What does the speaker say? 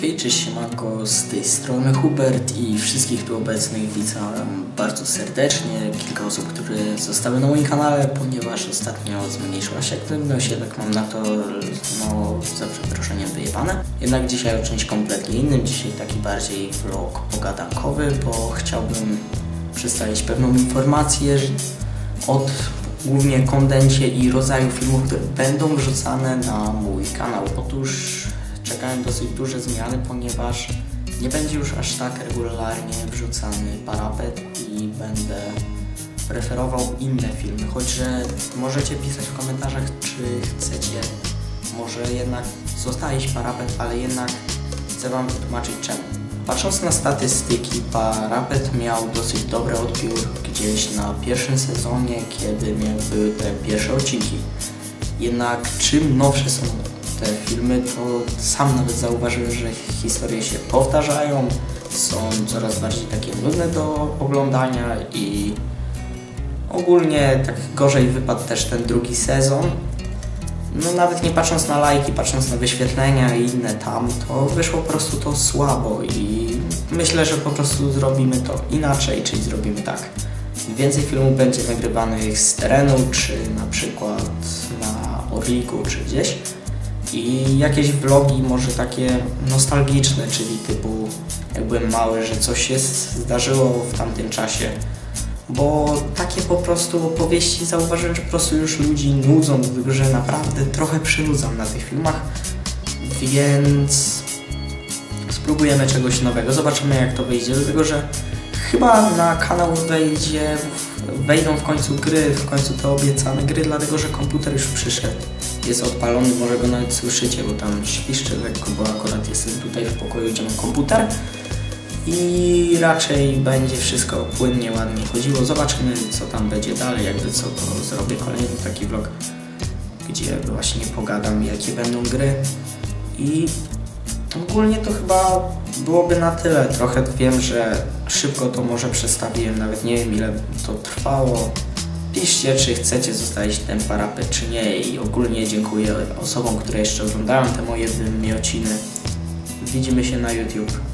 Hej, cześć, siemanko, z tej strony Hubert i wszystkich tu obecnych witam bardzo serdecznie. Kilka osób, które zostały na moim kanale, ponieważ ostatnio zmniejszyła się aktywność, jednak mam na to, za przeproszeniem, wyjebane. Jednak dzisiaj o czymś kompletnie innym, dzisiaj taki bardziej vlog pogadankowy, bo chciałbym przedstawić pewną informację od głównie kontencie i rodzaju filmów, które będą wrzucane na mój kanał. Otóż czekają dosyć duże zmiany, ponieważ nie będzie już aż tak regularnie wrzucany parapet i będę preferował inne filmy. Choćże możecie pisać w komentarzach, czy chcecie może jednak zostawić parapet, ale jednak chcę wam wytłumaczyć czemu. Patrząc na statystyki, parapet miał dosyć dobry odbiór gdzieś na pierwszym sezonie, kiedy były te pierwsze odcinki. Jednak czym nowsze są te filmy, to sam nawet zauważyłem, że historie się powtarzają, są coraz bardziej takie nudne do oglądania i ogólnie tak gorzej wypadł też ten drugi sezon. No nawet nie patrząc na lajki, patrząc na wyświetlenia i inne tam, to wyszło po prostu to słabo i myślę, że po prostu zrobimy to inaczej, czyli zrobimy tak. Więcej filmów będzie nagrywanych z terenu, czy na przykład na Orliku, czy gdzieś. I jakieś vlogi może takie nostalgiczne, czyli typu jak byłem mały, że coś się zdarzyło w tamtym czasie. Bo takie po prostu opowieści zauważyłem, że po prostu już ludzi nudzą, że naprawdę trochę przynudzam na tych filmach. Więc spróbujemy czegoś nowego, zobaczymy jak to wyjdzie, dlatego że chyba na kanał wejdą w końcu gry, w końcu te obiecane gry, dlatego że komputer już przyszedł. Jest odpalony, może go nawet słyszycie, bo tam świszczy lekko, bo akurat jestem tutaj w pokoju, gdzie mam komputer. I raczej będzie wszystko płynnie, ładnie chodziło. Zobaczymy co tam będzie dalej, jakby co to zrobię kolejny taki vlog, gdzie właśnie pogadam jakie będą gry. I ogólnie to chyba byłoby na tyle. Trochę wiem, że szybko to może przestawiłem, nawet nie wiem ile to trwało. Piszcie, czy chcecie zostawić ten parapet, czy nie, i ogólnie dziękuję osobom, które jeszcze oglądają te moje wymiociny. Widzimy się na YouTube.